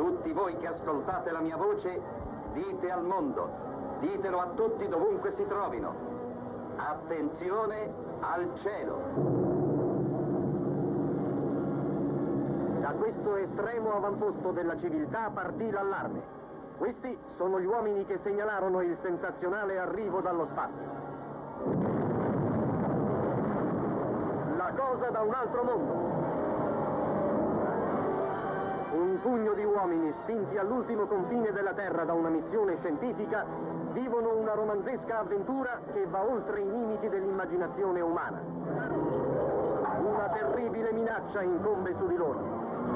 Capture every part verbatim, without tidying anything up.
Tutti voi che ascoltate la mia voce, dite al mondo, ditelo a tutti dovunque si trovino. Attenzione al cielo! Da questo estremo avamposto della civiltà partì l'allarme. Questi sono gli uomini che segnalarono il sensazionale arrivo dallo spazio. La cosa da un altro mondo. Un pugno di uomini spinti all'ultimo confine della Terra da una missione scientifica vivono una romanzesca avventura che va oltre i limiti dell'immaginazione umana. Una terribile minaccia incombe su di loro.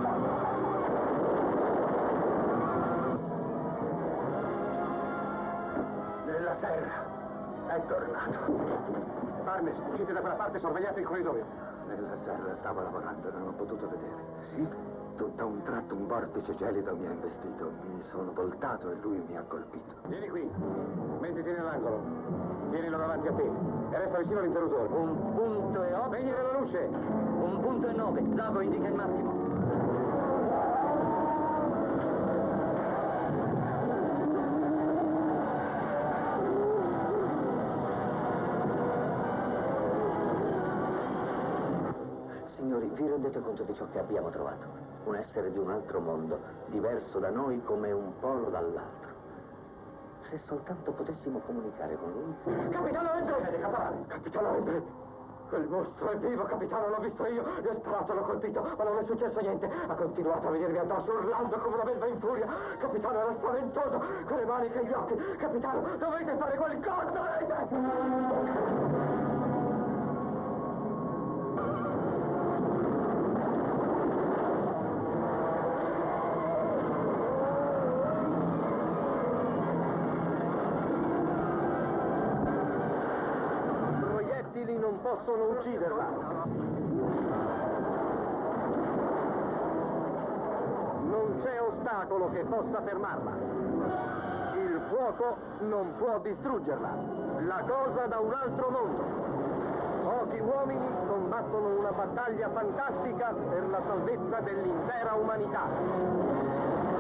Nella terra è tornato. Barnes, uscite da quella parte, sorvegliate il corridoio. Nella serra stavo lavorando e non ho potuto vedere. Sì? Tutto a un tratto un vortice gelido mi ha investito. Mi sono voltato e lui mi ha colpito. Vieni qui, mettiti nell'angolo. Tienilo davanti a te e resta vicino all'interruttore. Un punto e otto. Spegni la luce. Un punto e nove. Zago indica il massimo. Signori, vi rendete conto di ciò che abbiamo trovato? Un essere di un altro mondo, diverso da noi come un polo dall'altro. Se soltanto potessimo comunicare con lui... Capitano Hendry! Capitano Hendry! Quel mostro è vivo, capitano, l'ho visto io. Gli ho sparato, l'ho colpito, ma non è successo niente. Ha continuato a venirmi addosso urlando come una belva in furia. Capitano, era spaventoso, con le maniche e gli occhi. Capitano, dovete fare qualcosa, dovete! Non possono ucciderla. Non c'è ostacolo che possa fermarla. Il fuoco non può distruggerla. La cosa da un altro mondo. Pochi uomini combattono una battaglia fantastica per la salvezza dell'intera umanità.